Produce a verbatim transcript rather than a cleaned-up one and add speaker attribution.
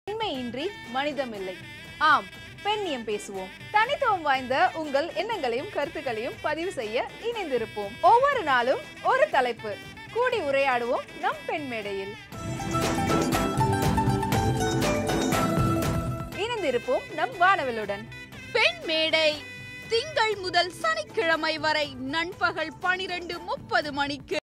Speaker 1: பெண்மையின்றி மனிதமில்லை. ஆம், பெண்ணியம் பேசுவோம். தனித்துவம் வாய்ந்த உங்கள் எண்ணங்களையும் கருத்துக்களையும் பதிவு செய்ய இணைந்திருப்போம். ஒவ்வொரு நாளும் ஒரு தலைப்பு, கூடி உரையாடுவோம் நம் பெண் மேடையில். இணைந்திருப்போம் நம் வானவிலுடன்.
Speaker 2: பெண் மேடை திங்கள் முதல் சனிக்கிழமை வரை நண்பகல் பனிரெண்டு முப்பது மணிக்கு